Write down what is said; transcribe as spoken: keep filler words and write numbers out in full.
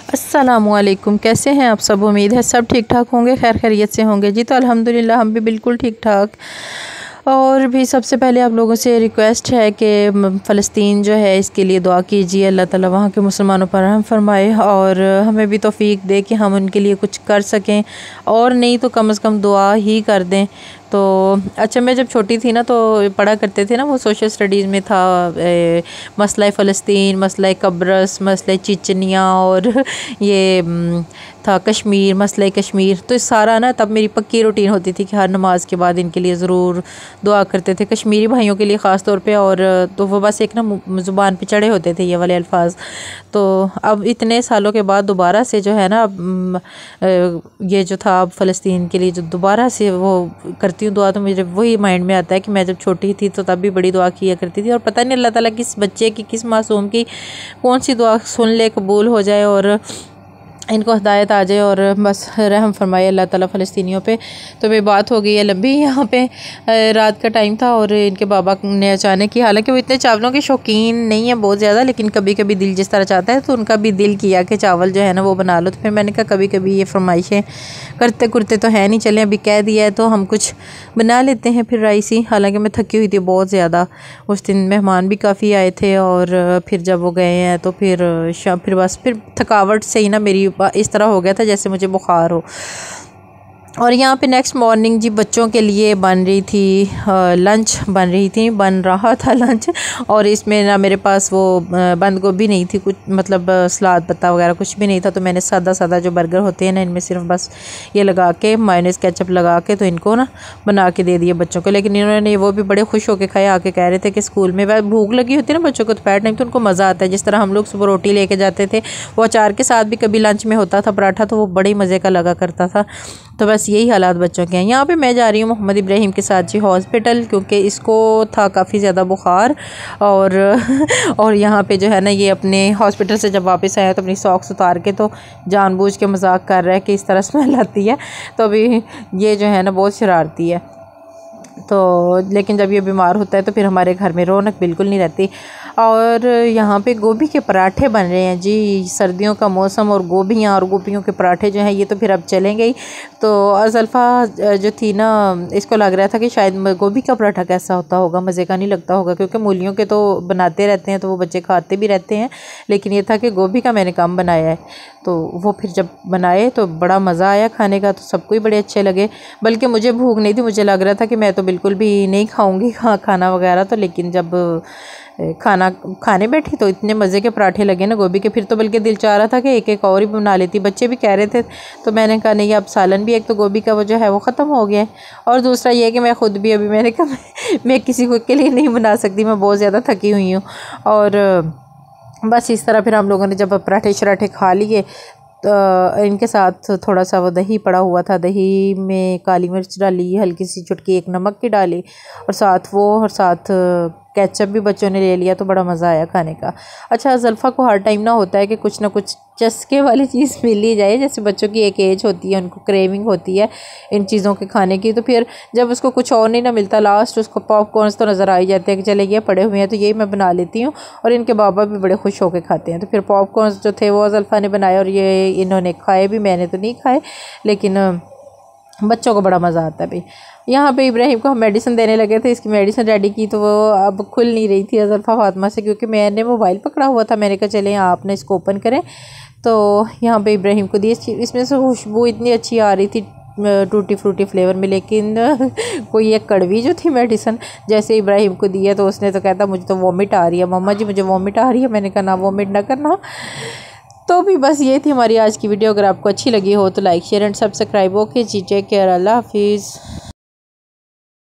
अस्सलामुअलैकुम, कैसे हैं आप सब। उम्मीद है सब ठीक ठाक होंगे, खैर खैरियत से होंगे जी। तो अल्हम्दुलिल्लाह हम भी बिल्कुल ठीक ठाक। और भी सबसे पहले आप लोगों से रिक्वेस्ट है कि फ़लस्तीन जो है इसके लिए दुआ कीजिए, अल्लाह ताला वहाँ के मुसलमानों पर रहम फरमाए और हमें भी तौफीक दे कि हम उनके लिए कुछ कर सकें, और नहीं तो कम से कम दुआ ही कर दें। तो अच्छा, मैं जब छोटी थी ना तो पढ़ा करते थे ना, वो सोशल स्टडीज़ में था ए, मसला फ़लस्तीन, मसला कब्रस, मसला चिचनिया और ये था कश्मीर, मसला कश्मीर। तो सारा ना तब मेरी पक्की रूटीन होती थी कि हर नमाज के बाद इनके लिए ज़रूर दुआ करते थे, कश्मीरी भाइयों के लिए ख़ास तौर पे। और तो वो बस एक ना ज़ुबान पे चढ़े होते थे ये वाले अल्फाज। तो अब इतने सालों के बाद दोबारा से जो है ना ये जो था अब फ़लस्तीन के लिए जो दोबारा से वो करती हूँ दुआ, तो मुझे वही माइंड में आता है कि मैं जब छोटी थी तो तब भी बड़ी दुआ किया करती थी। और पता नहीं अल्लाह ताला किस बच्चे की, किस मासूम की कौन सी दुआ सुन ले, कबूल हो जाए और इनको हिदायत आ जाए और बस रहम फरमाए अल्लाह ताला फ़लस्तीनियों पे। तो मेरी बात हो गई है लंबी। यहाँ पे रात का टाइम था और इनके बाबा ने अचानक ही, हालांकि वो इतने चावलों के शौकीन नहीं है बहुत ज़्यादा, लेकिन कभी कभी दिल जिस तरह चाहता है तो उनका भी दिल किया कि चावल जो है ना वो बना लो। तो फिर मैंने कहा कभी कभी ये फरमाइशें करते करते तो है नहीं, चलें अभी कह दिया है तो हम कुछ बना लेते हैं फिर राइस ही। हालाँकि मैं थकी हुई थी बहुत ज़्यादा, उस दिन मेहमान भी काफ़ी आए थे और फिर जब वो गए हैं तो फिर शाम फिर बस फिर थकावट से ही ना मेरी इस तरह हो गया था जैसे मुझे बुखार हो। और यहाँ पे नेक्स्ट मॉर्निंग जी बच्चों के लिए बन रही थी आ, लंच बन रही थी बन रहा था लंच। और इसमें ना मेरे पास वो बंद गोभी नहीं थी, कुछ मतलब सलाद पत्ता वगैरह कुछ भी नहीं था। तो मैंने सादा सादा जो बर्गर होते हैं ना, इनमें सिर्फ बस ये लगा के मायोनीज़ केचप लगा के तो इनको ना बना के दे दिए बच्चों को। लेकिन इन्होंने वो भी बड़े खुश होकर खाए, आके कह रहे थे कि स्कूल में वह भूख लगी होती है ना बच्चों को दोपहर टाइम, तो उनको मज़ा आता है। जिस तरह हम लोग सुबह रोटी लेके जाते थे, वो अचार के साथ भी कभी लंच में होता था पराठा, तो वो बड़े मज़े का लगा करता था। तो बस यही हालात बच्चों के हैं। यहाँ पे मैं जा रही हूँ मोहम्मद इब्राहिम के साथ जी हॉस्पिटल, क्योंकि इसको था काफ़ी ज़्यादा बुखार। और और यहाँ पे जो है ना ये अपने हॉस्पिटल से जब वापस आया तो अपनी सॉक्स उतार के तो जानबूझ के मजाक कर रहा है कि इस तरह स्मेल आती है। तो अभी ये जो है ना बहुत शरारती है। तो लेकिन जब ये बीमार होता है तो फिर हमारे घर में रौनक बिल्कुल नहीं रहती। और यहाँ पे गोभी के पराठे बन रहे हैं जी, सर्दियों का मौसम और गोभियाँ और गोभियों के पराठे जो हैं ये तो फिर अब चलेंगे ही। तो अज़ल्फ़ा जो थी ना, इसको लग रहा था कि शायद गोभी का पराठा कैसा होता होगा, मज़े का नहीं लगता होगा, क्योंकि मूलियों के तो बनाते रहते हैं तो वो बच्चे खाते भी रहते हैं। लेकिन ये था कि गोभी का मैंने कम बनाया है। तो वो फिर जब बनाए तो बड़ा मज़ा आया खाने का, तो सबको ही बड़े अच्छे लगे। बल्कि मुझे भूख नहीं थी, मुझे लग रहा था कि मैं तो बिल्कुल भी नहीं खाऊंगी खा खाना वगैरह। तो लेकिन जब खाना खाने बैठी तो इतने मज़े के पराठे लगे ना गोभी के, फिर तो बल्कि दिल चाह रहा था कि एक एक और ही बना लेती। बच्चे भी कह रहे थे, तो मैंने कहा नहीं, अब सालन भी एक तो गोभी का वो जो है वो ख़त्म हो गया है, और दूसरा ये है कि मैं ख़ुद भी अभी मैंने कहा मैं किसी को के लिए नहीं बना सकती, मैं बहुत ज़्यादा थकी हुई हूँ। और बस इस तरह फिर हम लोगों ने जब पराठे शराठे खा लिए तो इनके साथ थोड़ा सा वो दही पड़ा हुआ था, दही में काली मिर्च डाली, हल्की सी चुटकी एक नमक की डाली, और साथ वो और साथ केचप भी बच्चों ने ले लिया। तो बड़ा मज़ा आया खाने का। अच्छा, ज़ल्फ़ा को हर टाइम ना होता है कि कुछ ना कुछ चस्के वाली चीज़ मिल ही जाए। जैसे बच्चों की एक एज होती है, उनको क्रेविंग होती है इन चीज़ों के खाने की। तो फिर जब उसको कुछ और नहीं ना मिलता, लास्ट उसको पॉपकॉर्न्स तो नज़र आ ही जाते हैं कि चले ये पड़े हुए हैं तो यही मैं बना लेती हूँ। और इनके बाबा भी बड़े खुश होकर खाते हैं। तो फिर पॉपकॉर्न्स जो थे वो ज़ल्फ़ा ने बनाए और ये इन्होंने खाए भी, मैंने तो नहीं खाए, लेकिन बच्चों को बड़ा मज़ा आता है भाई। यहाँ पे इब्राहिम को हम मेडिसिन देने लगे थे, इसकी मेडिसिन रेडी की तो वो अब खुल नहीं रही थी अज़ल्फ़ा फातिमा से, क्योंकि मैंने मोबाइल पकड़ा हुआ था। मैंने कहा चले आपने इसको ओपन करें। तो यहाँ पे इब्राहिम को दी, इसमें से खुशबू इतनी अच्छी आ रही थी टूटी फ्रूटी फ्लेवर में, लेकिन कोई एक कड़वी जो थी मेडिसिन जैसे इब्राहिम को दी है तो उसने तो कहता मुझे तो वॉमिट आ रही है, मम्मा जी मुझे वॉमिट आ रही है। मैंने कहा ना वॉमिट ना करना। तो भी बस ये थी हमारी आज की वीडियो। अगर आपको अच्छी लगी हो तो like share and subscribe. Okay जी, टेक केयर, अल्लाह हाफिज़।